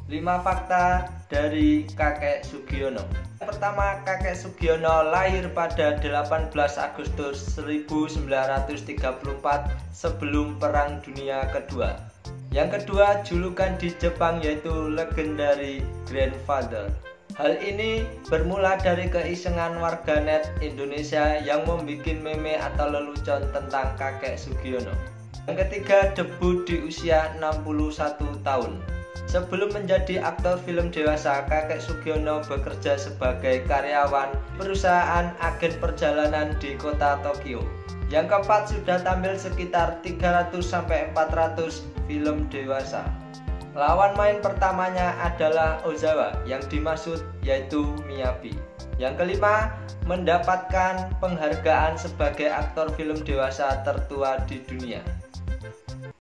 5 fakta dari Kakek Sugiono. Pertama, Kakek Sugiono lahir pada 18 Agustus 1934 sebelum Perang Dunia Kedua. Yang kedua, julukan di Jepang yaitu Legendary Grandfather. Hal ini bermula dari keisengan warganet Indonesia yang membuat meme atau lelucon tentang Kakek Sugiono. Yang ketiga, debut di usia 61 tahun. Sebelum menjadi aktor film dewasa, Kakek Sugiono bekerja sebagai karyawan perusahaan agen perjalanan di kota Tokyo. Yang keempat, sudah tampil sekitar 300-400 film dewasa. Lawan main pertamanya adalah Ozawa, yang dimaksud yaitu Miyabi. Yang kelima, mendapatkan penghargaan sebagai aktor film dewasa tertua di dunia.